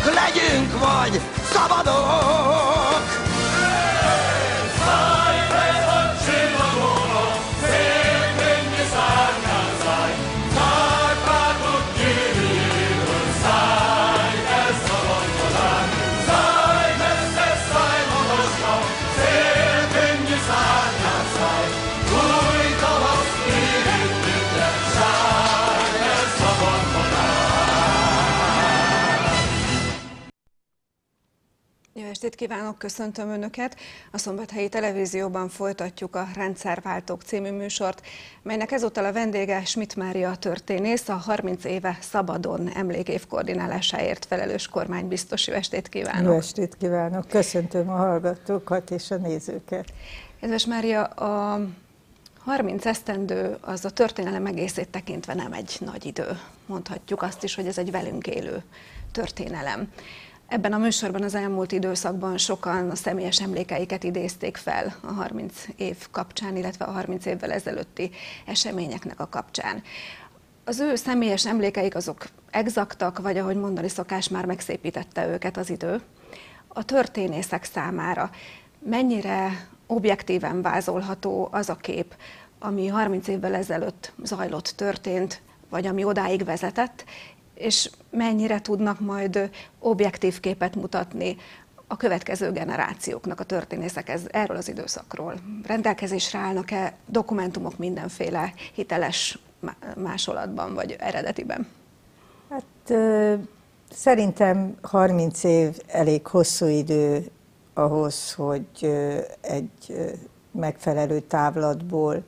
legyünk vagy szabadok! Jó estét kívánok, köszöntöm Önöket! A Szombathelyi Televízióban folytatjuk a Rendszerváltók című műsort, melynek ezúttal a vendége Schmidt Mária történész, a 30 éve szabadon emlékév koordinálásáért felelős kormánybiztos. Jó estét kívánok! Jó estét kívánok! Köszöntöm a hallgatókat és a nézőket! Kedves Mária, a 30 esztendő az a történelem egészét tekintve nem egy nagy idő. Mondhatjuk azt is, hogy ez egy velünk élő történelem. Ebben a műsorban az elmúlt időszakban sokan a személyes emlékeiket idézték fel a 30 év kapcsán, illetve a 30 évvel ezelőtti eseményeknek a kapcsán. Az ő személyes emlékeik azok exaktak, vagy ahogy mondani szokás, már megszépítette őket az idő. A történészek számára mennyire objektíven vázolható az a kép, ami 30 évvel ezelőtt zajlott, történt, vagy ami odáig vezetett, és mennyire tudnak majd objektív képet mutatni a következő generációknak a történészek erről az időszakról? Rendelkezésre állnak-e dokumentumok mindenféle hiteles másolatban vagy eredetiben? Hát szerintem 30 év elég hosszú idő ahhoz, hogy egy megfelelő távlatból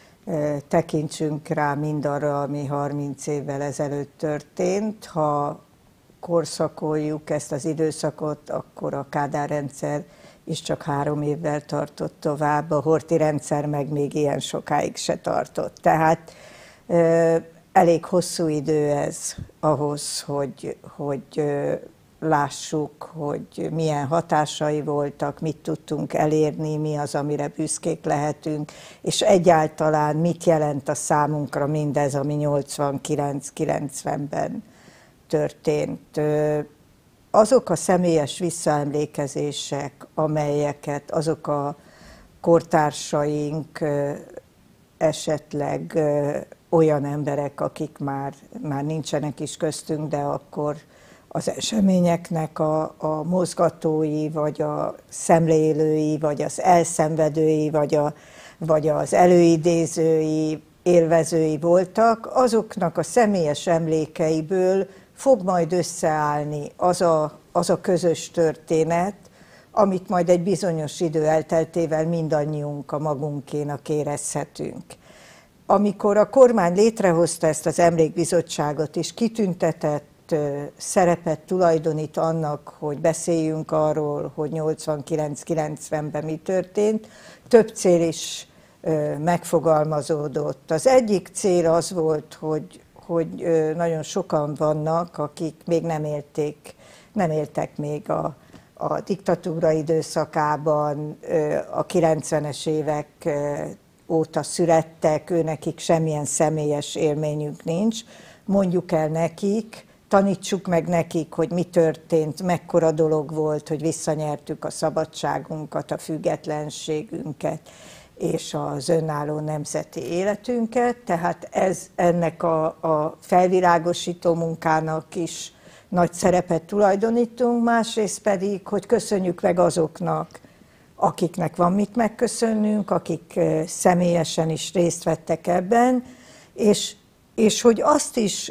tekintsünk rá mindarra, ami 30 évvel ezelőtt történt. Ha korszakoljuk ezt az időszakot, akkor a Kádár rendszer is csak 3 évvel tartott tovább, a Horthy rendszer meg még ilyen sokáig se tartott. Tehát elég hosszú idő ez ahhoz, hogy lássuk, hogy milyen hatásai voltak, mit tudtunk elérni, mi az, amire büszkék lehetünk, és egyáltalán mit jelent a számunkra mindez, ami 89-90-ben történt. Azok a személyes visszaemlékezések, amelyeket azok a kortársaink, esetleg olyan emberek, akik már nincsenek is köztünk, de akkor az eseményeknek a mozgatói, vagy a szemlélői, vagy az elszenvedői, vagy az előidézői, élvezői voltak, azoknak a személyes emlékeiből fog majd összeállni az a közös történet, amit majd egy bizonyos idő elteltével mindannyiunk a magunkénak érezhetünk. Amikor a kormány létrehozta ezt az emlékbizottságot és kitüntetett szerepet tulajdonít annak, hogy beszéljünk arról, hogy 89-90-ben mi történt, több cél is megfogalmazódott. Az egyik cél az volt, hogy nagyon sokan vannak, akik még nem éltek még a diktatúra időszakában, a 90-es évek óta születtek, őnekik semmilyen személyes élményük nincs. Mondjuk el nekik, tanítsuk meg nekik, hogy mi történt, mekkora dolog volt, hogy visszanyertük a szabadságunkat, a függetlenségünket és az önálló nemzeti életünket. Tehát ennek a felvilágosító munkának is nagy szerepet tulajdonítunk, másrészt pedig, hogy köszönjük meg azoknak, akiknek van mit megköszönnünk, akik személyesen is részt vettek ebben, és hogy azt is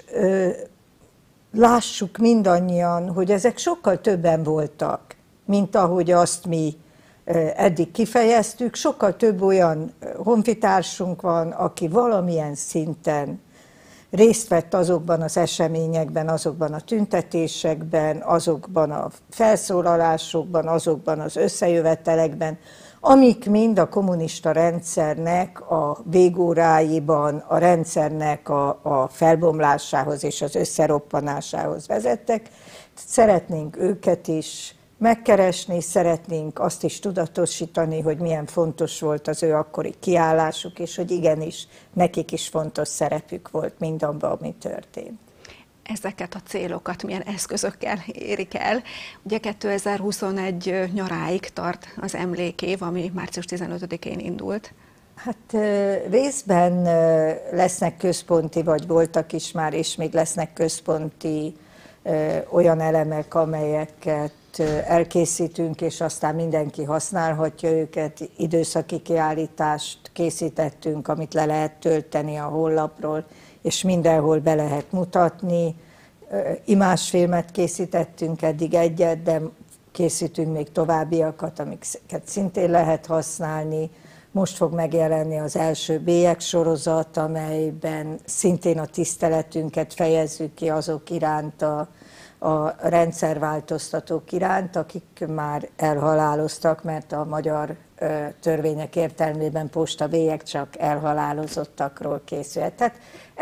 lássuk mindannyian, hogy ezek sokkal többen voltak, mint ahogy azt mi eddig kifejeztük. Sokkal több olyan honfitársunk van, aki valamilyen szinten részt vett azokban az eseményekben, azokban a tüntetésekben, azokban a felszólalásokban, azokban az összejövetelekben, amik mind a kommunista rendszernek a végóráiban, a rendszernek a felbomlásához és az összeroppanásához vezettek. Szeretnénk őket is megkeresni, szeretnénk azt is tudatosítani, hogy milyen fontos volt az ő akkori kiállásuk, és hogy igenis nekik is fontos szerepük volt mindabban, ami történt. ezeket a célokat milyen eszközökkel érik el. Ugye 2021 nyaráig tart az emlékév, ami március 15-én indult. Hát részben lesznek központi, vagy voltak is már, és még lesznek központi olyan elemek, amelyeket elkészítünk, és aztán mindenki használhatja őket. Időszaki kiállítást készítettünk, amit le lehet tölteni a honlapról, és mindenhol be lehet mutatni. Imásfilmet készítettünk eddig egyet, de készítünk még továbbiakat, amiket szintén lehet használni. Most fog megjelenni az első bélyegsorozat, amelyben szintén a tiszteletünket fejezzük ki azok iránt, a rendszerváltoztatók iránt, akik már elhaláloztak, mert a magyar törvények értelmében postabélyeg csak elhalálozottakról készül. Tehát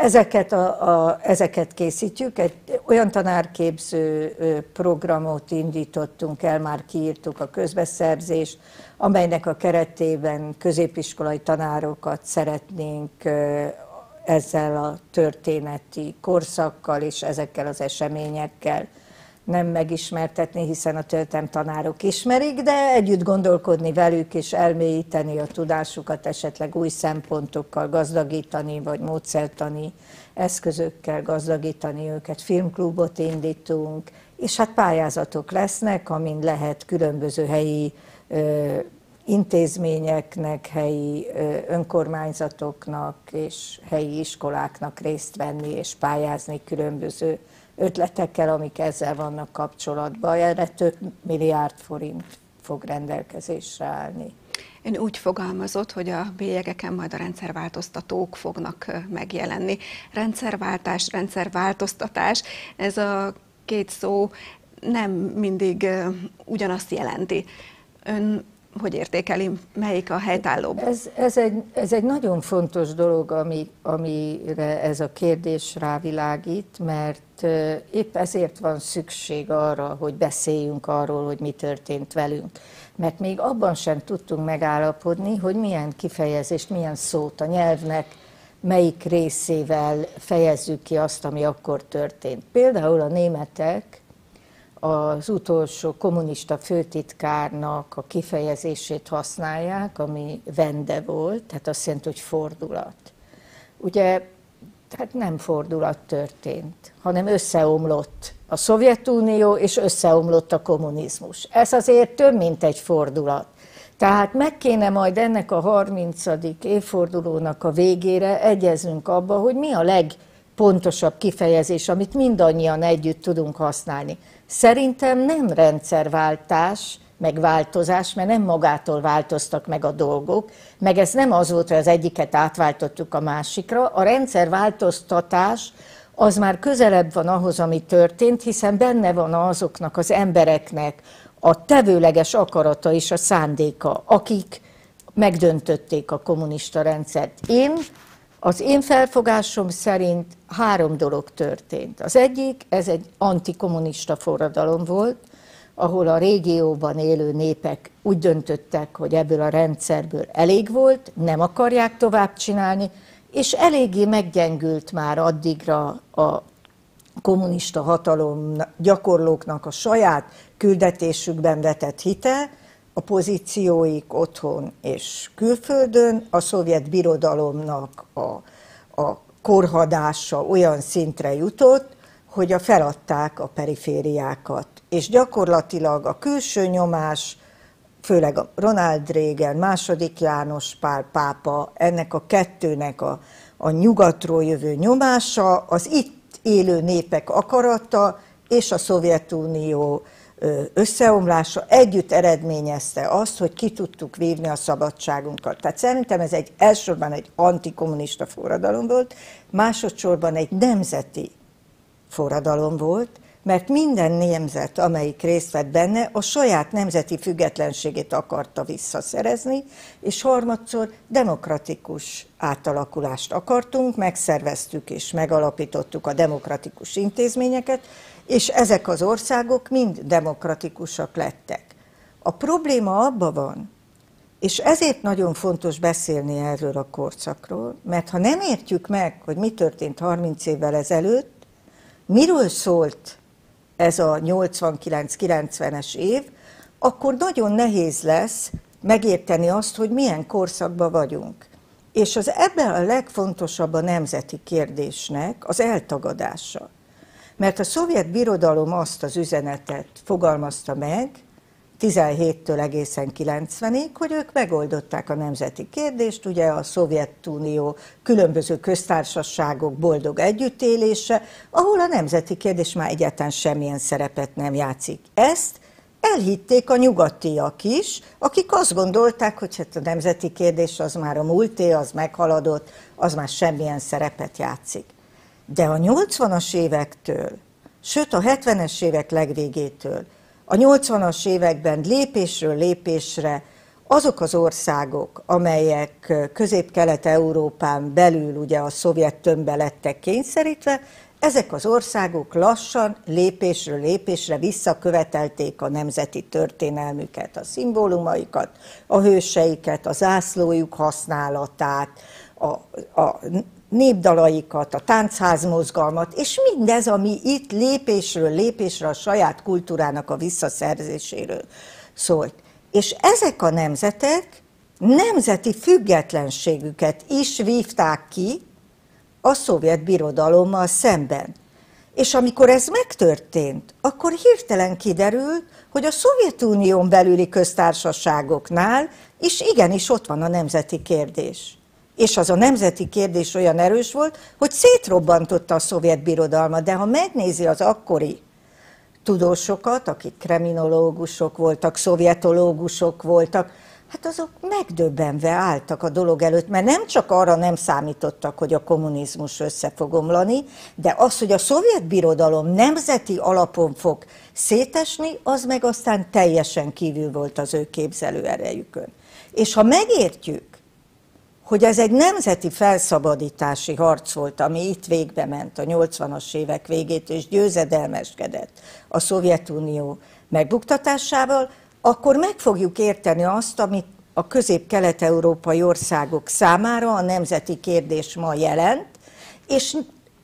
ezeket készítjük. Egy olyan tanárképző programot indítottunk el, már kiírtuk a közbeszerzést, amelynek a keretében középiskolai tanárokat szeretnénk ezzel a történeti korszakkal és ezekkel az eseményekkel nem megismertetni, hiszen a történelem tanárok ismerik, de együtt gondolkodni velük és elmélyíteni a tudásukat, esetleg új szempontokkal gazdagítani, vagy módszertani eszközökkel gazdagítani őket. Filmklubot indítunk, és hát pályázatok lesznek, amin lehet különböző helyi intézményeknek, helyi önkormányzatoknak és helyi iskoláknak részt venni és pályázni különböző ötletekkel, amik ezzel vannak kapcsolatban. Erre több milliárd forint fog rendelkezésre állni. Ön úgy fogalmazott, hogy a bélyegeken majd a rendszerváltoztatók fognak megjelenni. Rendszerváltás, rendszerváltoztatás, ez a két szó nem mindig ugyanazt jelenti. Ön hogy értékeli, melyik a helytállóbb? Ez egy nagyon fontos dolog, amire ez a kérdés rávilágít, mert épp ezért van szükség arra, hogy beszéljünk arról, hogy mi történt velünk. Mert még abban sem tudtunk megállapodni, hogy milyen kifejezést, milyen szót a nyelvnek, melyik részével fejezzük ki azt, ami akkor történt. Például a németek az utolsó kommunista főtitkárnak a kifejezését használják, ami Wende volt, tehát azt jelenti, hogy fordulat. Ugye, tehát nem fordulat történt, hanem összeomlott a Szovjetunió, és összeomlott a kommunizmus. Ez azért több, mint egy fordulat. Tehát meg kéne majd ennek a 30. évfordulónak a végére egyeznünk abba, hogy mi a legpontosabb kifejezés, amit mindannyian együtt tudunk használni. Szerintem nem rendszerváltás, meg változás, mert nem magától változtak meg a dolgok, meg ez nem az volt, hogy az egyiket átváltottuk a másikra. A rendszerváltoztatás az már közelebb van ahhoz, ami történt, hiszen benne van azoknak az embereknek a tevőleges akarata és a szándéka, akik megdöntötték a kommunista rendszert. Az én felfogásom szerint 3 dolog történt. Az egyik, ez egy antikommunista forradalom volt, ahol a régióban élő népek úgy döntöttek, hogy ebből a rendszerből elég volt, nem akarják tovább csinálni, és eléggé meggyengült már addigra a kommunista hatalom gyakorlóknak a saját küldetésükben vetett hite, a pozícióik otthon és külföldön, a szovjet birodalomnak a korhadása olyan szintre jutott, hogy feladták a perifériákat. És gyakorlatilag a külső nyomás, főleg a Ronald Reagan, II. János Pál pápa, ennek a kettőnek a nyugatról jövő nyomása, az itt élő népek akarata és a Szovjetunió összeomlása együtt eredményezte azt, hogy ki tudtuk vívni a szabadságunkat. Tehát szerintem ez elsősorban egy antikommunista forradalom volt, másodszorban egy nemzeti forradalom volt, mert minden nemzet, amelyik részt vett benne, a saját nemzeti függetlenségét akarta visszaszerezni, és harmadszor demokratikus átalakulást akartunk, megszerveztük és megalapítottuk a demokratikus intézményeket, és ezek az országok mind demokratikusak lettek. A probléma abban van, és ezért nagyon fontos beszélni erről a korszakról, mert ha nem értjük meg, hogy mi történt 30 évvel ezelőtt, miről szólt ez a 89-90-es év, akkor nagyon nehéz lesz megérteni azt, hogy milyen korszakban vagyunk. És ebben a legfontosabb a nemzeti kérdésnek az eltagadása. Mert a szovjet birodalom azt az üzenetet fogalmazta meg, 17-től egészen 90-ig, hogy ők megoldották a nemzeti kérdést, ugye a Szovjetunió különböző köztársaságok boldog együttélése, ahol a nemzeti kérdés már egyáltalán semmilyen szerepet nem játszik. Ezt elhitték a nyugatiak is, akik azt gondolták, hogy hát a nemzeti kérdés az már a múlté, az meghaladott, az már semmilyen szerepet játszik. De a 80-as évektől, sőt a 70-es évek legvégétől, a 80-as években lépésről lépésre azok az országok, amelyek Közép-Kelet-Európán belül ugye a szovjet tömbbe lettek kényszerítve, ezek az országok lassan lépésről lépésre visszakövetelték a nemzeti történelmüket, a szimbólumaikat, a hőseiket, a zászlójuk használatát, a népdalaikat, a táncházmozgalmat, és mindez, ami itt lépésről lépésre a saját kultúrának a visszaszerzéséről szólt. És ezek a nemzetek nemzeti függetlenségüket is vívták ki a szovjet birodalommal szemben. És amikor ez megtörtént, akkor hirtelen kiderült, hogy a Szovjetunión belüli köztársaságoknál is igenis ott van a nemzeti kérdés. És az a nemzeti kérdés olyan erős volt, hogy szétrobbantotta a szovjet birodalmat, de ha megnézi az akkori tudósokat, akik kriminológusok voltak, szovjetológusok voltak, hát azok megdöbbenve álltak a dolog előtt, mert nem csak arra nem számítottak, hogy a kommunizmus össze fog omlani, de az, hogy a szovjet birodalom nemzeti alapon fog szétesni, az meg aztán teljesen kívül volt az ő képzelőerejükön. És ha megértjük, hogy ez egy nemzeti felszabadítási harc volt, ami itt végbe ment a 80-as évek végét, és győzedelmeskedett a Szovjetunió megbuktatásával, akkor meg fogjuk érteni azt, amit a közép-kelet-európai országok számára a nemzeti kérdés ma jelent, és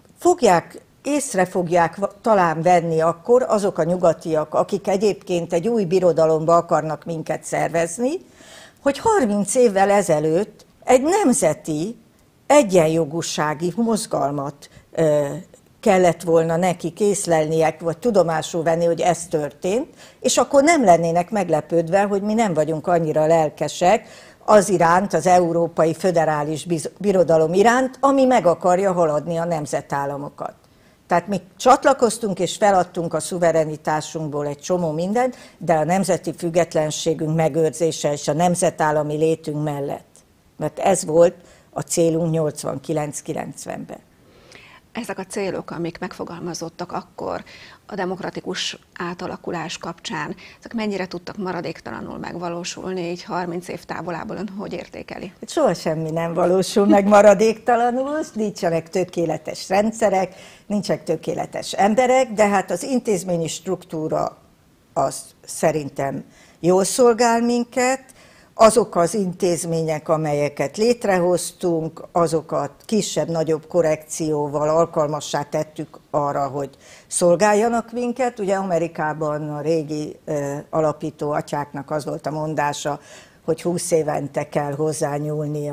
észre fogják talán venni akkor azok a nyugatiak, akik egyébként egy új birodalomba akarnak minket szervezni, hogy 30 évvel ezelőtt egy nemzeti egyenjogúsági mozgalmat kellett volna nekik észlelniek, vagy tudomásul venni, hogy ez történt, és akkor nem lennének meglepődve, hogy mi nem vagyunk annyira lelkesek az iránt, az európai föderális birodalom iránt, ami meg akarja haladni a nemzetállamokat. Tehát mi csatlakoztunk és feladtunk a szuverenitásunkból egy csomó mindent, de a nemzeti függetlenségünk megőrzése és a nemzetállami létünk mellett. Mert ez volt a célunk 89-90-ben. Ezek a célok, amik megfogalmazottak akkor a demokratikus átalakulás kapcsán, ezek mennyire tudtak maradéktalanul megvalósulni, így 30 év távolából ön hogy értékeli? Soha semmi nem valósul meg maradéktalanul, nincsenek tökéletes rendszerek, nincsenek tökéletes emberek, de hát az intézményi struktúra az szerintem jól szolgál minket, azok az intézmények, amelyeket létrehoztunk, azokat kisebb-nagyobb korrekcióval alkalmassá tettük arra, hogy szolgáljanak minket. Ugye Amerikában a régi alapító atyáknak az volt a mondása, hogy 20 évente kell hozzányúlni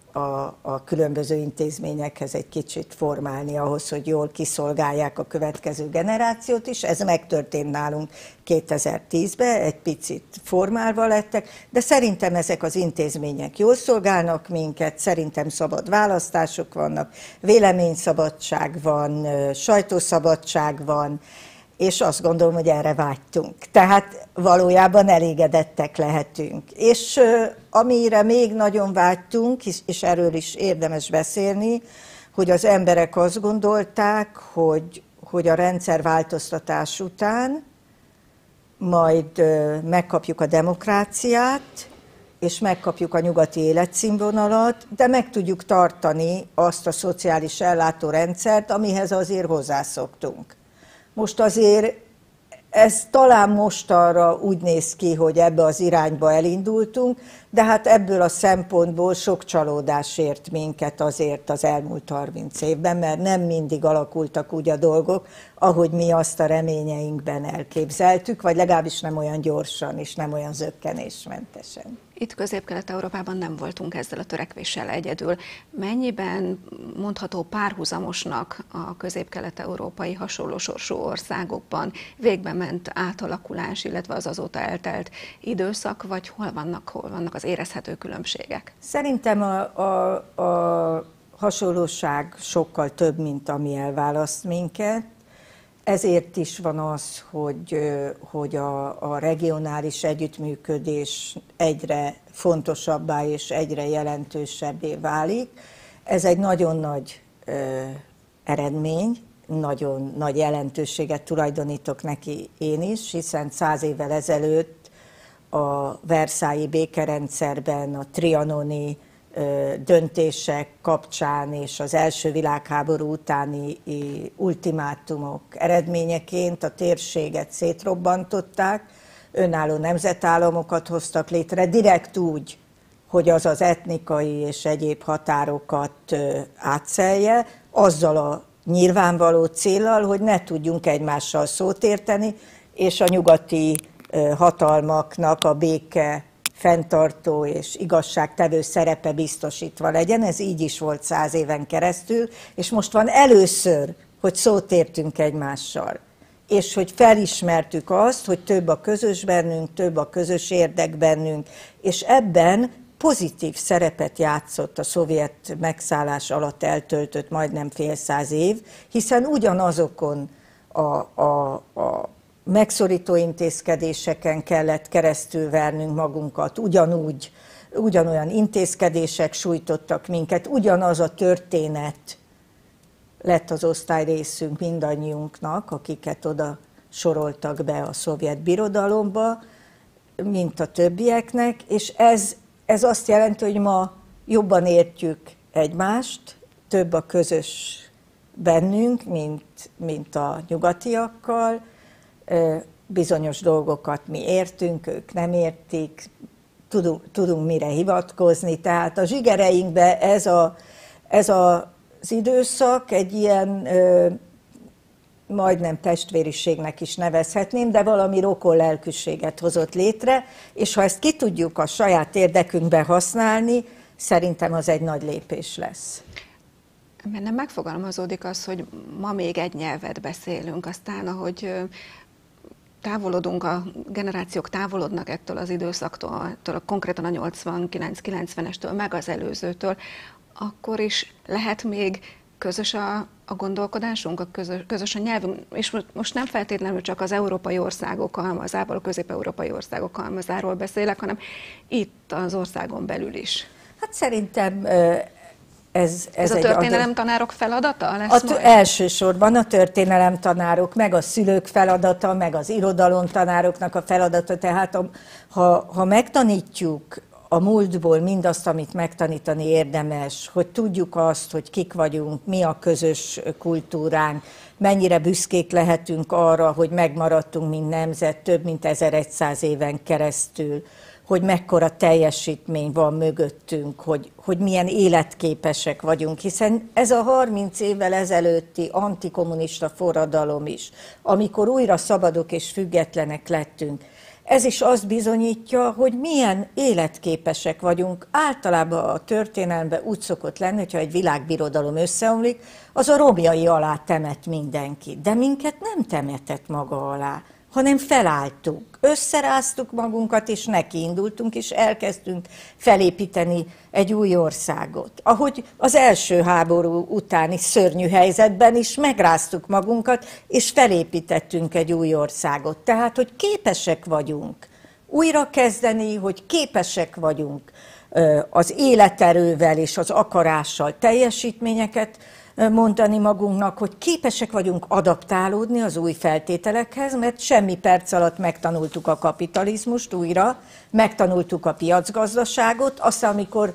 a különböző intézményekhez, egy kicsit formálni ahhoz, hogy jól kiszolgálják a következő generációt is. Ez megtörtént nálunk 2010-ben, egy picit formálva lettek, de szerintem ezek az intézmények jól szolgálnak minket, szerintem szabad választások vannak, véleményszabadság van, sajtószabadság van, és azt gondolom, hogy erre vágytunk. Tehát valójában elégedettek lehetünk. És amire még nagyon vágytunk, és erről is érdemes beszélni, hogy az emberek azt gondolták, hogy a rendszerváltoztatás után majd megkapjuk a demokráciát, és megkapjuk a nyugati életszínvonalat, de meg tudjuk tartani azt a szociális ellátórendszert, amihez azért hozzászoktunk. Most azért ez talán mostanra úgy néz ki, hogy ebbe az irányba elindultunk, de hát ebből a szempontból sok csalódás ért minket azért az elmúlt 30 évben, mert nem mindig alakultak úgy a dolgok, ahogy mi azt a reményeinkben elképzeltük, vagy legalábbis nem olyan gyorsan és nem olyan zökkenésmentesen. Itt Közép-Kelet-Európában nem voltunk ezzel a törekvéssel egyedül. Mennyiben mondható párhuzamosnak a közép-kelet-európai hasonló sorsú országokban végbe ment átalakulás, illetve az azóta eltelt időszak, vagy hol vannak az érezhető különbségek? Szerintem a hasonlóság sokkal több, mint ami elválaszt minket. Ezért is van az, hogy a regionális együttműködés egyre fontosabbá és egyre jelentősebbé válik. Ez egy nagyon nagy eredmény, nagyon nagy jelentőséget tulajdonítok neki én is, hiszen 100 évvel ezelőtt a versailles-i békerendszerben a trianoni döntések kapcsán és az első világháború utáni ultimátumok eredményeként a térséget szétrobbantották, önálló nemzetállamokat hoztak létre, direkt úgy, hogy az etnikai és egyéb határokat átszelje, azzal a nyilvánvaló céllal, hogy ne tudjunk egymással szót érteni, és a nyugati hatalmaknak a béke fenntartó és igazságtevő szerepe biztosítva legyen. Ez így is volt 100 éven keresztül, és most van először, hogy szót értünk egymással, és hogy felismertük azt, hogy több a közös bennünk, több a közös érdek bennünk, és ebben pozitív szerepet játszott a szovjet megszállás alatt eltöltött majdnem fél száz év, hiszen ugyanazokon a megszorító intézkedéseken kellett keresztülvernünk magunkat, ugyanolyan intézkedések sújtottak minket, ugyanaz a történet lett az osztályrészünk mindannyiunknak, akiket oda soroltak be a szovjet birodalomba, mint a többieknek, és ez azt jelenti, hogy ma jobban értjük egymást, több a közös bennünk, mint a nyugatiakkal, bizonyos dolgokat mi értünk, ők nem értik, tudunk mire hivatkozni, tehát a zsigereinkbe ez az időszak egy ilyen majdnem testvériségnek is nevezhetném, de valami rokon lelkűséget hozott létre, és ha ezt ki tudjuk a saját érdekünkbe használni, szerintem az egy nagy lépés lesz. Bennem megfogalmazódik az, hogy ma még egy nyelvet beszélünk, aztán ahogy távolodunk, a generációk távolodnak ettől az időszaktól, konkrétan a 89-90-estől, meg az előzőtől, akkor is lehet még közös a gondolkodásunk, közös a nyelvünk, és most nem feltétlenül csak az európai országok halmazából, a közép-európai országok halmazáról beszélek, hanem itt az országon belül is. Hát szerintem ez a történelemtanárok feladata lesz majd? Elsősorban a történelemtanárok, meg a szülők feladata, meg az irodalomtanároknak a feladata. Tehát ha megtanítjuk a múltból mindazt, amit megtanítani érdemes, hogy tudjuk azt, hogy kik vagyunk, mi a közös kultúránk, mennyire büszkék lehetünk arra, hogy megmaradtunk, mint nemzet, több mint 1100 éven keresztül, hogy mekkora teljesítmény van mögöttünk, hogy milyen életképesek vagyunk, hiszen ez a 30 évvel ezelőtti antikommunista forradalom is, amikor újra szabadok és függetlenek lettünk, ez is azt bizonyítja, hogy milyen életképesek vagyunk. Általában a történelemben úgy szokott lenni, hogyha egy világbirodalom összeomlik, az a romjai alá temet mindenki. De minket nem temetett maga alá, hanem felálltunk, összeráztuk magunkat, és nekiindultunk, és elkezdtünk felépíteni egy új országot. Ahogy az első háború utáni szörnyű helyzetben is megráztuk magunkat, és felépítettünk egy új országot. Tehát, hogy képesek vagyunk újra kezdeni, hogy képesek vagyunk az életerővel és az akarással teljesítményeket mondani magunknak, hogy képesek vagyunk adaptálódni az új feltételekhez, mert semmi perc alatt megtanultuk a kapitalizmust újra, megtanultuk a piacgazdaságot, aztán amikor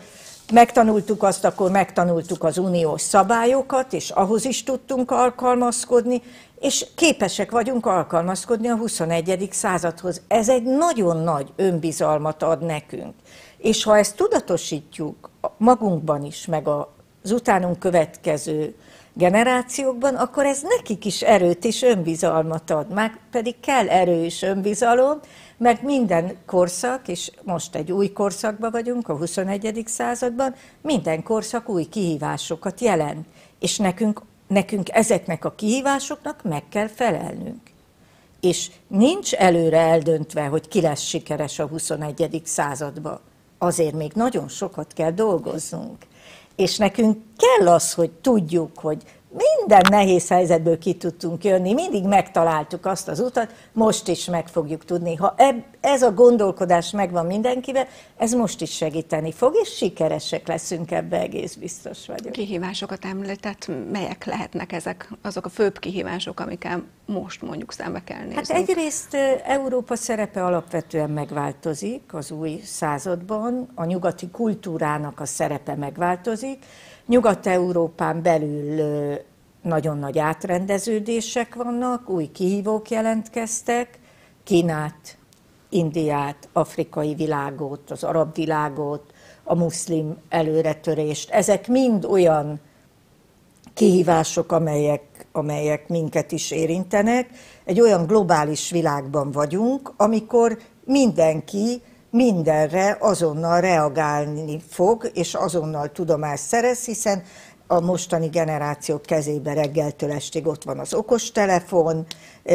megtanultuk azt, akkor megtanultuk az uniós szabályokat, és ahhoz is tudtunk alkalmazkodni, és képesek vagyunk alkalmazkodni a 21. századhoz. Ez egy nagyon nagy önbizalmat ad nekünk. És ha ezt tudatosítjuk magunkban is, meg az utánunk következő generációkban, akkor ez nekik is erőt és önbizalmat ad. Már pedig kell erő és önbizalom, mert minden korszak, és most egy új korszakban vagyunk, a 21. században, minden korszak új kihívásokat jelent. És nekünk ezeknek a kihívásoknak meg kell felelnünk. És nincs előre eldöntve, hogy ki lesz sikeres a 21. században. Azért még nagyon sokat kell dolgoznunk. És nekünk kell az, hogy tudjuk, hogy minden nehéz helyzetből ki tudtunk jönni, mindig megtaláltuk azt az utat, most is meg fogjuk tudni. Ha ez a gondolkodás megvan mindenkivel, ez most is segíteni fog, és sikeresek leszünk ebbe, egész biztos vagyok. Kihívásokat említett, melyek lehetnek ezek azok a főbb kihívások, amikkel most mondjuk szembe kell nézni? Hát egyrészt Európa szerepe alapvetően megváltozik az új században, a nyugati kultúrának a szerepe megváltozik, Nyugat-Európán belül nagyon nagy átrendeződések vannak, új kihívók jelentkeztek, Kínát, Indiát, afrikai világot, az arab világot, a muszlim előretörést. Ezek mind olyan kihívások, amelyek minket is érintenek. Egy olyan globális világban vagyunk, amikor mindenki mindenre azonnal reagálni fog, és azonnal tudomást szerez, hiszen a mostani generációk kezében reggeltől estig ott van az okostelefon,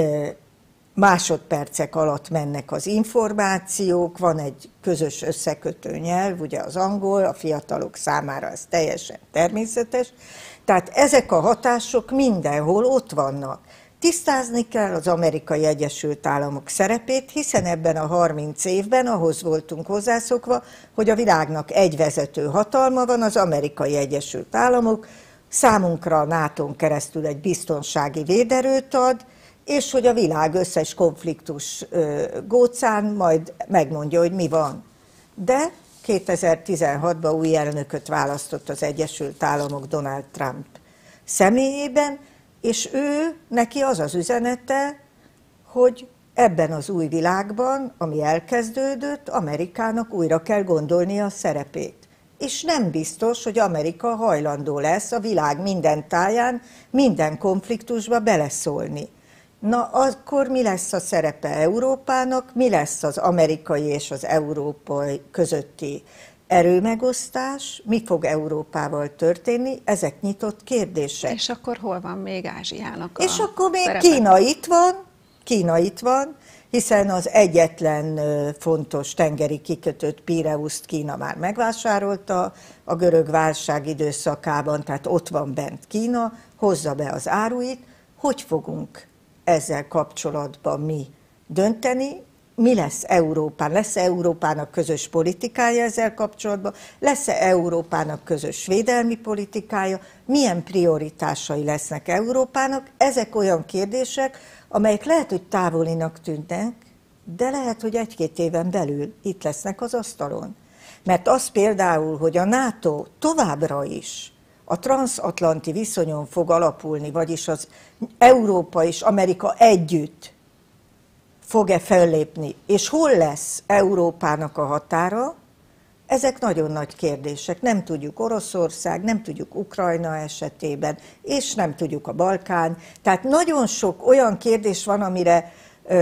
másodpercek alatt mennek az információk, van egy közös összekötő nyelv, ugye az angol, a fiatalok számára ez teljesen természetes. Tehát ezek a hatások mindenhol ott vannak. Tisztázni kell az Amerikai Egyesült Államok szerepét, hiszen ebben a 30 évben ahhoz voltunk hozzászokva, hogy a világnak egy vezető hatalma van, az Amerikai Egyesült Államok, számunkra a NATO-n keresztül egy biztonsági véderőt ad, és hogy a világ összes konfliktus gócán majd megmondja, hogy mi van. De 2016-ban új elnököt választott az Egyesült Államok Donald Trump személyében, és neki az az üzenete, hogy ebben az új világban, ami elkezdődött, Amerikának újra kell gondolnia a szerepét. És nem biztos, hogy Amerika hajlandó lesz a világ minden táján, minden konfliktusba beleszólni. Na, akkor mi lesz a szerepe Európának, mi lesz az amerikai és az európai közötti erőmegosztás, mi fog Európával történni, ezek nyitott kérdések. És akkor hol van még Ázsiának És akkor még szerepe? Kína itt van, hiszen az egyetlen fontos tengeri kikötőt, Pireuszt Kína már megvásárolta a görög válság időszakában, tehát ott van bent Kína, hozza be az áruit. Hogy fogunk ezzel kapcsolatban mi dönteni? Mi lesz Európán? Lesz-e Európának közös politikája ezzel kapcsolatban? Lesz-e Európának közös védelmi politikája? Milyen prioritásai lesznek Európának? Ezek olyan kérdések, amelyek lehet, hogy távolinak tűnnek, de lehet, hogy egy-két éven belül itt lesznek az asztalon. Mert az például, hogy a NATO továbbra is a transatlanti viszonyon fog alapulni, vagyis az Európa és Amerika együtt fog-e fellépni, és hol lesz Európának a határa, ezek nagyon nagy kérdések. Nem tudjuk Oroszország, nem tudjuk Ukrajna esetében, és nem tudjuk a Balkán. Tehát nagyon sok olyan kérdés van, amire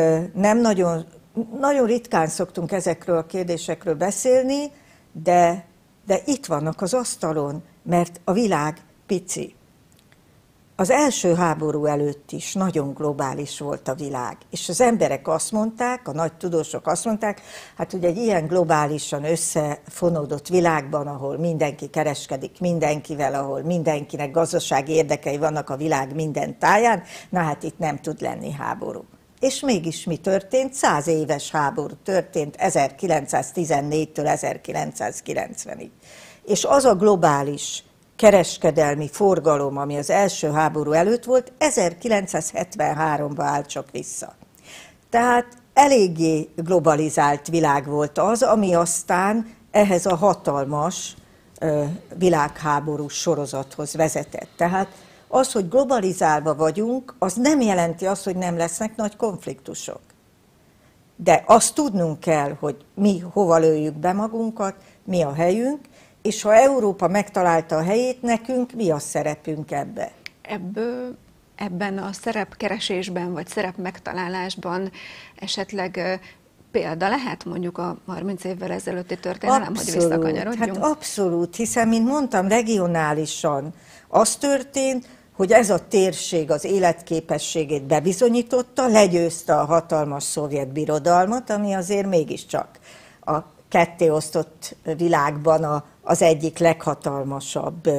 nagyon ritkán szoktunk ezekről a kérdésekről beszélni, de itt vannak az asztalon, mert a világ pici. Az első háború előtt is nagyon globális volt a világ, és az emberek azt mondták, a nagy tudósok azt mondták, hát ugye egy ilyen globálisan összefonódott világban, ahol mindenki kereskedik mindenkivel, ahol mindenkinek gazdasági érdekei vannak a világ minden táján, na hát itt nem tud lenni háború. És mégis mi történt? 100 éves háború történt 1914-től 1990-ig. És az a globális kereskedelmi forgalom, ami az első háború előtt volt, 1973-ban állt csak vissza. Tehát eléggé globalizált világ volt az, ami aztán ehhez a hatalmas világháborús sorozathoz vezetett. Tehát az, hogy globalizálva vagyunk, az nem jelenti azt, hogy nem lesznek nagy konfliktusok. De azt tudnunk kell, hogy mi hova lőjük be magunkat, mi a helyünk, és ha Európa megtalálta a helyét, nekünk mi a szerepünk ebbe? Ebben a szerepkeresésben, vagy szerep megtalálásban esetleg példa lehet mondjuk a 30 évvel ezelőtti történelem, hogy visszakanyarodjunk? Hát abszolút, hiszen, mint mondtam, regionálisan az történt, hogy ez a térség az életképességét bebizonyította, legyőzte a hatalmas szovjet birodalmat, ami azért mégiscsak a kettéosztott világban az egyik leghatalmasabb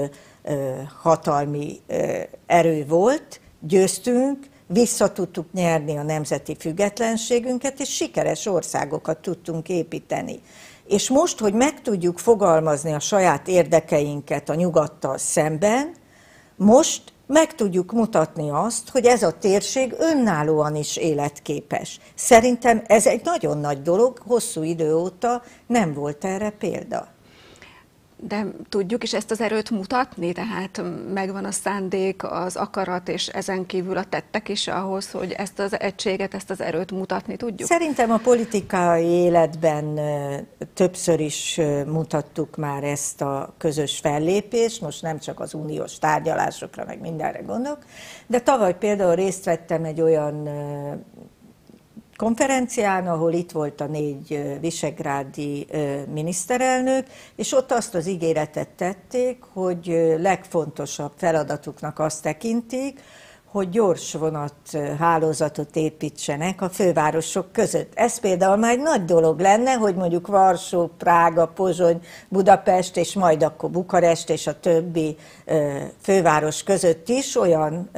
hatalmi erő volt, győztünk, vissza tudtuk nyerni a nemzeti függetlenségünket, és sikeres országokat tudtunk építeni. És most, hogy meg tudjuk fogalmazni a saját érdekeinket a nyugattal szemben, most meg tudjuk mutatni azt, hogy ez a térség önállóan is életképes. Szerintem ez egy nagyon nagy dolog, hosszú idő óta nem volt erre példa. De tudjuk is ezt az erőt mutatni, tehát megvan a szándék, az akarat, és ezen kívül a tettek is ahhoz, hogy ezt az egységet, ezt az erőt mutatni tudjuk? Szerintem a politikai életben többször is mutattuk már ezt a közös fellépést, most nem csak az uniós tárgyalásokra, meg mindenre gondolok, de tavaly például részt vettem egy olyan konferencián, ahol itt volt a 4 visegrádi miniszterelnök, és ott azt az ígéretet tették, hogy legfontosabb feladatuknak azt tekintik, hogy gyors vonathálózatot építsenek a fővárosok között. Ez például már egy nagy dolog lenne, hogy mondjuk Varsó, Prága, Pozsony, Budapest, és majd akkor Bukarest és a többi főváros között is olyan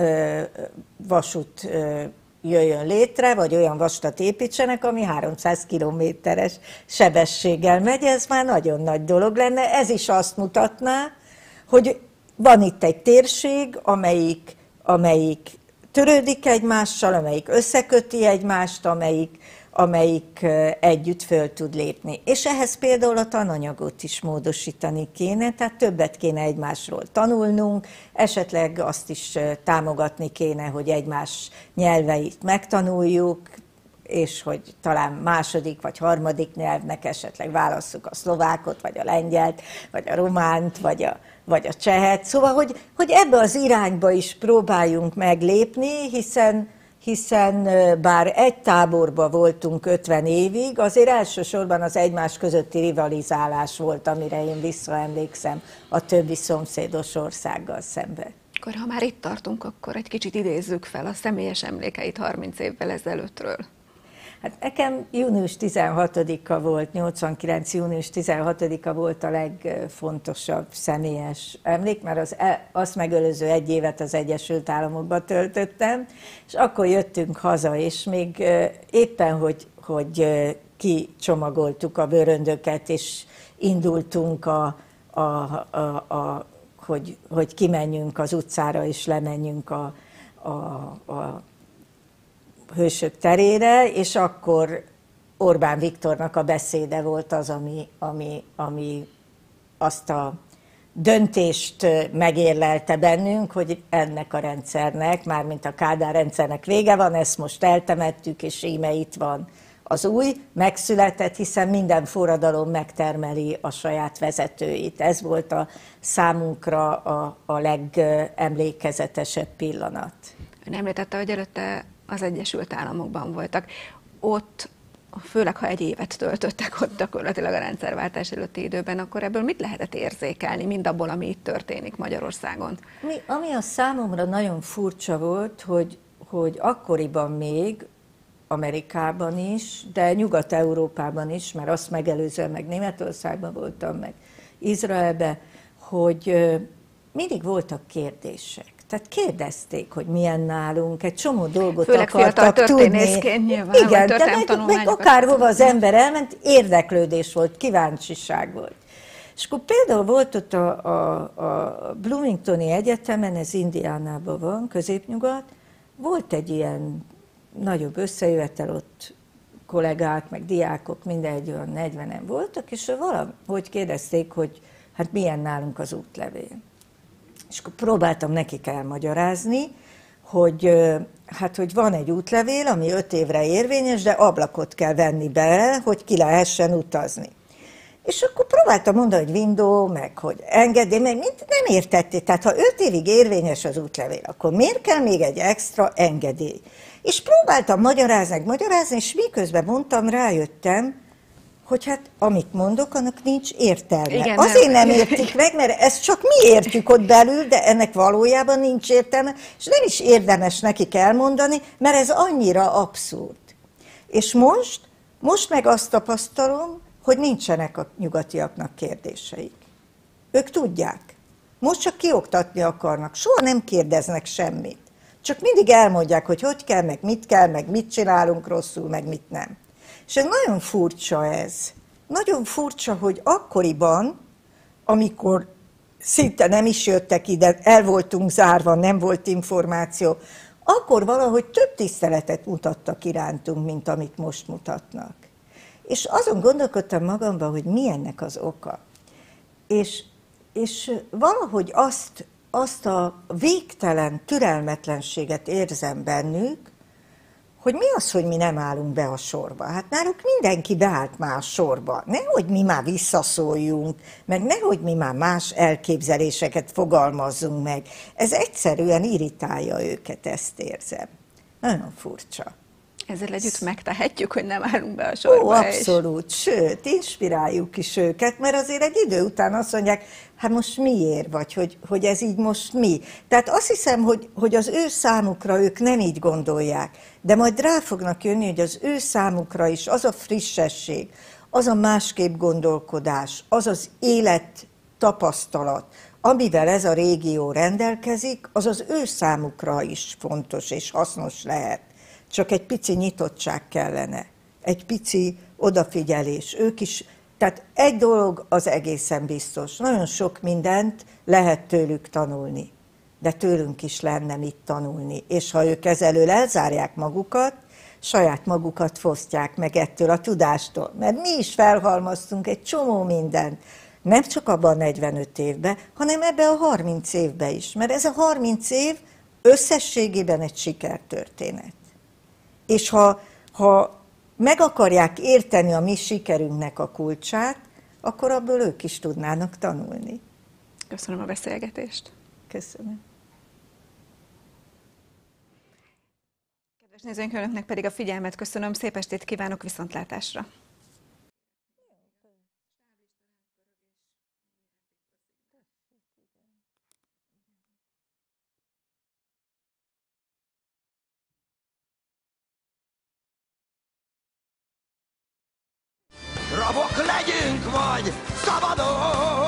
vasút jöjjön létre, vagy olyan vasutat építsenek, ami 300 kilométeres sebességgel megy, ez már nagyon nagy dolog lenne. Ez is azt mutatná, hogy van itt egy térség, amelyik törődik egymással, amelyik összeköti egymást, amelyik együtt föl tud lépni. És ehhez például a tananyagot is módosítani kéne, tehát többet kéne egymásról tanulnunk, esetleg azt is támogatni kéne, hogy egymás nyelveit megtanuljuk, és hogy talán második vagy harmadik nyelvnek esetleg válasszuk a szlovákot, vagy a lengyelt, vagy a románt, vagy a csehet. Szóval, hogy ebbe az irányba is próbáljunk meglépni, hiszen bár egy táborban voltunk 50 évig, azért elsősorban az egymás közötti rivalizálás volt, amire én visszaemlékszem a többi szomszédos országgal szemben. Akkor ha már itt tartunk, akkor egy kicsit idézzük fel a személyes emlékeit 30 évvel ezelőttről. Hát nekem június 16-a volt, 89. június 16-a volt a legfontosabb személyes emlék, mert azt megelőző egy évet az Egyesült Államokban töltöttem, és akkor jöttünk haza, és még éppen, hogy kicsomagoltuk a bőröndöket, és indultunk hogy kimenjünk az utcára, és lemenjünk a Hősök terére, és akkor Orbán Viktornak a beszéde volt az, ami azt a döntést megérlelte bennünk, hogy ennek a rendszernek, mármint a Kádár rendszernek vége van, ezt most eltemettük, és íme itt van az új, megszületett, hiszen minden forradalom megtermeli a saját vezetőit. Ez volt a számunkra a legemlékezetesebb pillanat. Ön említette, hogy előtte az Egyesült Államokban voltak. Ott, főleg ha egy évet töltöttek ott gyakorlatilag a rendszerváltás előtti időben, akkor ebből mit lehetett érzékelni, mindabból, ami itt történik Magyarországon? Ami a számomra nagyon furcsa volt, hogy akkoriban még Amerikában is, de Nyugat-Európában is, mert azt megelőzően meg Németországban voltam, meg Izraelben, hogy mindig voltak kérdések. Tehát kérdezték, hogy milyen nálunk, egy csomó dolgot főleg akartak tudni. Nyilván, igen, de meg akárhova az ember elment, érdeklődés volt, kíváncsiság volt. És akkor például volt ott a Bloomingtoni Egyetemen, ez Indiánában van, középnyugat, volt egy ilyen nagyobb összejövetel, ott kollégák, meg diákok, mindegy olyan 40-en voltak, és valahogy kérdezték, hogy hát milyen nálunk az útlevél. És akkor próbáltam nekik elmagyarázni, hogy hogy van egy útlevél, ami 5 évre érvényes, de ablakot kell venni be, hogy ki lehessen utazni. És akkor próbáltam mondani, hogy window, meg hogy engedély, meg nem értették. Tehát ha 5 évig érvényes az útlevél, akkor miért kell még egy extra engedély? És próbáltam magyarázni, és miközben mondtam, rájöttem, hogy hát amit mondok, annak nincs értelme. Igen, azért nem értik meg, mert ezt csak mi értjük ott belül, de ennek valójában nincs értelme, és nem is érdemes nekik elmondani, mert ez annyira abszurd. És most meg azt tapasztalom, hogy nincsenek a nyugatiaknak kérdéseik. Ők tudják. Most csak kioktatni akarnak. Soha nem kérdeznek semmit. Csak mindig elmondják, hogy kell, meg mit csinálunk rosszul, meg mit nem. És ez nagyon furcsa ez. Nagyon furcsa, hogy akkoriban, amikor szinte nem is jöttek ide, el voltunk zárva, nem volt információ, akkor valahogy több tiszteletet mutattak irántunk, mint amit most mutatnak. És azon gondolkodtam magamban, hogy mi ennek az oka. És valahogy azt a végtelen türelmetlenséget érzem bennük, hogy mi az, hogy mi nem állunk be a sorba. Hát náluk mindenki beállt már a sorba. Nehogy mi már visszaszóljunk, meg nehogy mi már más elképzeléseket fogalmazzunk meg. Ez egyszerűen irritálja őket, ezt érzem. Nagyon furcsa. Ezzel együtt megtehetjük, hogy nem állunk be a sorba. Ó, abszolút, sőt, inspiráljuk is őket, mert azért egy idő után azt mondják, hát most miért, vagy hogy ez így most mi. Tehát azt hiszem, hogy az ő számukra ők nem így gondolják, de majd rá fognak jönni, hogy az ő számukra is az a frissesség, az a másképp gondolkodás, az az élet tapasztalat, amivel ez a régió rendelkezik, az az ő számukra is fontos és hasznos lehet. Csak egy pici nyitottság kellene, egy pici odafigyelés. Ők is, tehát egy dolog az egészen biztos. Nagyon sok mindent lehet tőlük tanulni, de tőlünk is lenne mit tanulni. És ha ők ezelől elzárják magukat, saját magukat fosztják meg ettől a tudástól. Mert mi is felhalmaztunk egy csomó mindent, nem csak abban a 45 évben, hanem ebbe a 30 évben is. Mert ez a 30 év összességében egy sikertörténet. És ha meg akarják érteni a mi sikerünknek a kulcsát, akkor abból ők is tudnának tanulni. Köszönöm a beszélgetést. Köszönöm. Kedves nézőink, önöknek pedig a figyelmet köszönöm. Szép estét kívánok, viszontlátásra. Rabok legyünk, vagy szabadok!